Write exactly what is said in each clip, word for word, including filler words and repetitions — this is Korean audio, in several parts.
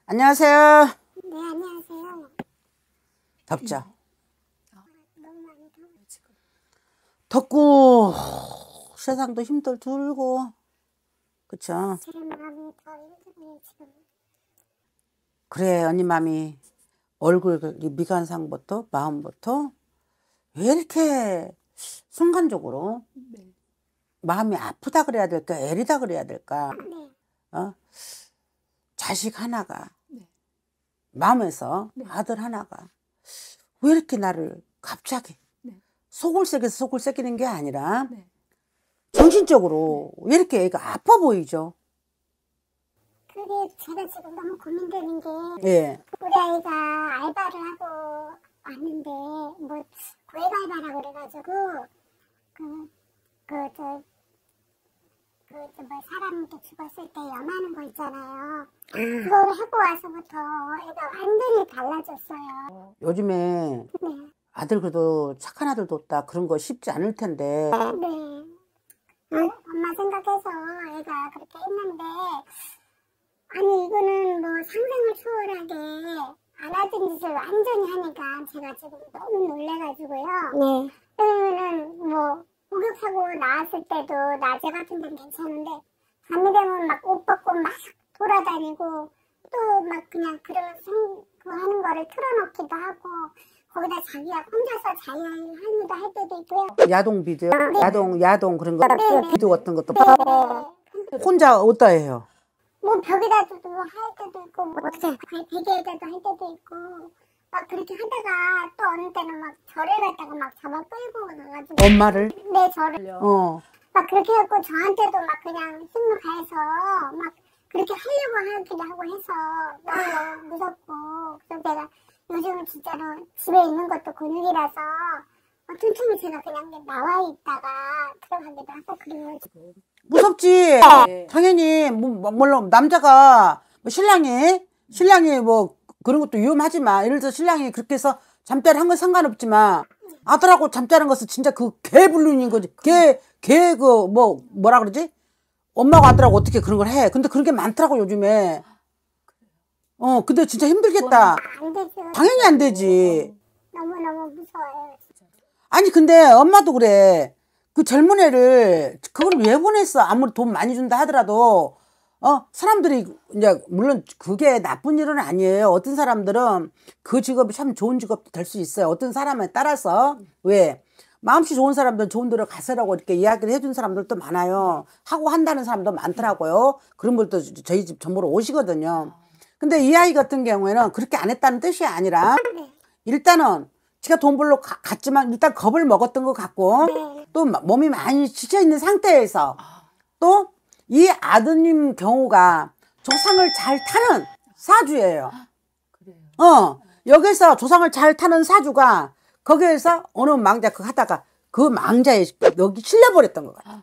안녕하세요. 네, 안녕하세요. 덥죠? 아, 너무 많이 더워요, 지금. 덥고 세상도 힘들 들고 그쵸? 제 마음이 더 힘드네요, 지금. 그래 언니 맘이 얼굴 미간상부터 마음부터 왜 이렇게 순간적으로 네. 마음이 아프다 그래야 될까 애리다 그래야 될까 네. 어? 자식 하나가 네. 마음에서 네. 아들 하나가 왜 이렇게 나를 갑자기 네. 속을 새겨서 속을 새기는 게 아니라 네. 정신적으로 왜 이렇게 애가 아파 보이죠? 그게 제가 지금 너무 고민되는 게 예. 우리 아이가 알바를 하고 왔는데 뭐 고액 알바라고 그래가지고 그, 그, 저, 그, 저, 뭐, 사람 이렇게 죽었을 때 염하는 거 있잖아요. 그걸 하고 와서부터 애가 완전히 달라졌어요. 요즘에 네. 아들 그래도 착한 아들 뒀다 그런 거 쉽지 않을 텐데 네. 어, 엄마 생각해서 애가 그렇게 했는데 아니 이거는 뭐 상상을 초월하게 안 하던 짓을 완전히 하니까 제가 지금 너무 놀래가지고요. 네. 그러면은 뭐 목욕하고 나왔을 때도 낮에 같은 데는 괜찮은데 밤이 되면 막 옷 벗고 막 돌아다니고 또 막 그냥 그런 생, 그 하는 거를 틀어놓기도 하고 거기다 자기가 혼자서 자유하기도 할 때도 있고요. 야동 비디오, 야동 야동 그런 거 네. 비디오 같은 것도 네. 혼자 어디다 해요? 뭐 벽에다도 할 때도 있고 뭐 베개에다도 할 때도 있고 막 그렇게 하다가 또 어느 때는 막 저를 갖다가 막 잡아 끌고 가가지고 엄마를? 네 저를 어. 막 그렇게 해갖고 저한테도 막 그냥 힘을 가해서 막 그렇게 하려고 하기도 하고 해서 너무 무섭고 그래서 제가 요즘은 진짜로 집에 있는 것도 곤욕이라서 틈틈이 제가 그냥 나와 있다가 들어가기도 하고 그래요. 무섭지. 네. 당연히 뭐 물론 남자가 뭐 신랑이 신랑이 뭐 그런 것도 위험하지만 예를 들어 신랑이 그렇게 해서 잠자리 한 건 상관없지만 아들하고 잠자는 것은 진짜 그 개불륜인 거지. 개 개 그 뭐 뭐라 그러지? 엄마하고 아들하고 어떻게 그런 걸 해? 근데 그런 게 많더라고 요즘에. 어 근데 진짜 힘들겠다. 안 되죠. 당연히 안 되지. 너무너무 무서워요. 아니 근데 엄마도 그래. 그 젊은 애를 그걸 왜 보냈어? 아무리 돈 많이 준다 하더라도 어 사람들이 이제 물론 그게 나쁜 일은 아니에요. 어떤 사람들은 그 직업이 참 좋은 직업도 될 수 있어요. 어떤 사람에 따라서 왜 마음씨 좋은 사람들은 좋은 데로 가세라고 이렇게 이야기를 해준 사람들도 많아요. 하고 한다는 사람도 많더라고요. 그런 분도 저희 집 전보러 오시거든요. 근데 이 아이 같은 경우에는 그렇게 안 했다는 뜻이 아니라 일단은 지가 돈 벌러 가, 갔지만 일단 겁을 먹었던 것 같고 또 몸이 많이 지쳐있는 상태에서 또 이 아드님 경우가 조상을 잘 타는 사주예요. 그래요. 어 여기서 조상을 잘 타는 사주가 거기에서 어느 망자 그 하다가 그 망자에 여기 실려버렸던 것 같아.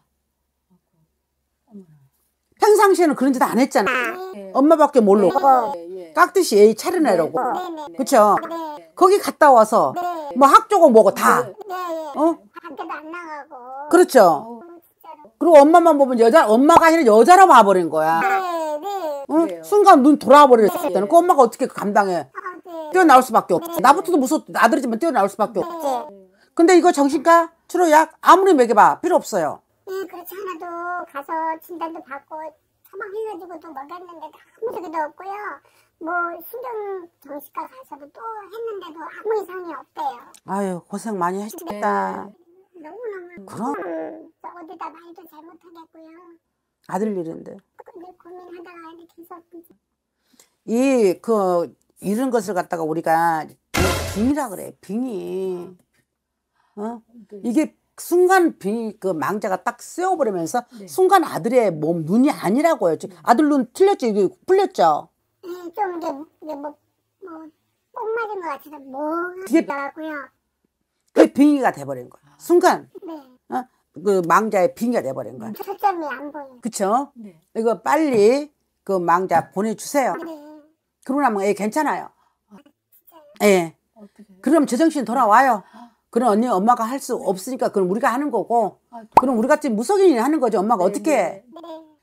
평상시에는 그런 짓 안 했잖아. 네. 엄마밖에 모르고 예, 예. 깍듯이 애 차려내라고. 네네. 그쵸? 네. 거기 갔다 와서 네. 뭐 학교고 뭐고 다. 네. 어? 밖에도 안 나가고. 그렇죠. 어우, 진짜로. 그리고 엄마만 보면 여자, 엄마가 아니라 여자로 봐버린 거야. 네, 네. 응? 그래요. 순간 눈 돌아와 버렸을 네. 때는 그 엄마가 어떻게 감당해? 아, 네. 뛰어나올 수밖에 없지. 나부터도 무서워. 아들이지만 뛰어나올 수밖에 없지. 네. 근데 이거 정신과 치료약 아무리 먹여봐 필요 없어요. 네, 그렇지 않아도 가서 진단도 받고 처방해가지고 또 먹였는데 아무 소리도 없고요. 뭐 신경 정신과 가서도 또 했는데도 아무 이상이 없대요. 아유 고생 많이 하셨다. 너무너무 그럼 음, 어디다 말도 잘못하겠고요. 아들 일인데. 근데 고민하다가 이렇게 해서 이 그 이런 것을 갖다가 우리가 빙이라 그래. 빙이. 어? 이게 순간 빙이 그 망자가 딱 씌워버리면서 네. 순간 아들의 몸 눈이 아니라고요. 아들 눈 틀렸죠. 이게 풀렸죠. 네, 좀 이게 이게 뭐뭐 뽕 맞은 것 같아서 뭐 그게- 하더라고요. 그게 빙의가 돼버린 거야. 순간 네, 어? 그 망자의 빙의가 돼버린 거야. 초점이 안 보여. 그쵸? 네. 이거 빨리 그 망자 보내주세요. 네, 그러고 나면 애 괜찮아요. 예. 어떻게? 그럼 제정신 돌아와요. 그럼 언니 엄마가 할 수 없으니까 그럼 우리가 하는 거고 아, 그럼 우리 같이 무속인이 하는 거죠. 엄마가 네, 어떻게 해? 네. 네,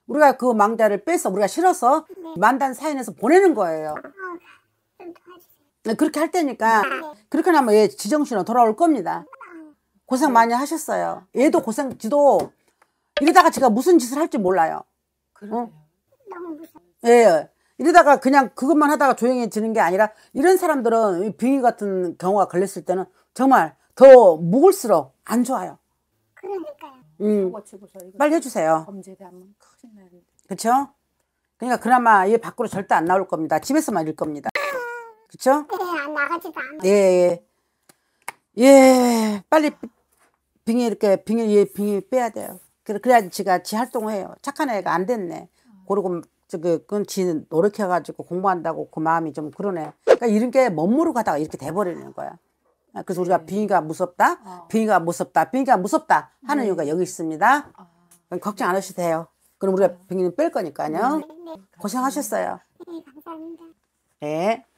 우리가 그 망자를 빼서 우리가 실어서 네. 만단 사인해서 보내는 거예요. 어, 좀 도와주세요. 네, 그렇게 할 테니까 네. 그렇게 하면 얘 지정신은 돌아올 겁니다. 고생 많이 하셨어요. 얘도 고생, 지도 이러다가 제가 무슨 짓을 할지 몰라요. 그러게요. 너무 무서워. 예. 이러다가 그냥 그것만 하다가 조용해지는 게 아니라 이런 사람들은 이 빙의 같은 경우가 걸렸을 때는 정말 더 묵을수록 안 좋아요. 그러니까요. 음, 고치고서 이거 빨리 해주세요. 범죄되면 큰일 나는데. 그쵸? 그러니까 그나마 얘 밖으로 절대 안 나올 겁니다. 집에서만 일 겁니다. 그쵸? 네, 안 나가지도 않아. 예, 예. 예, 빨리 빙의 이렇게 빙의, 얘 빙의 빼야 돼요. 그래, 그래야지 지가 지 활동을 해요. 착한 애가 안 됐네. 그러고 저기 그건 지 노력해가지고 공부한다고 그 마음이 좀 그러네. 그러니까 이런 게 멋모르고 하다가 이렇게 돼버리는 거야. 그래서 우리가 빙의가 무섭다, 어. 빙의가 무섭다, 빙의가 무섭다 하는 네. 이유가 여기 있습니다. 아, 그럼 걱정 안 하셔도 돼요. 그럼 우리가 빙의는 뺄 거니까요. 네, 네, 고생하셨어요. 네, 감사합니다. 예.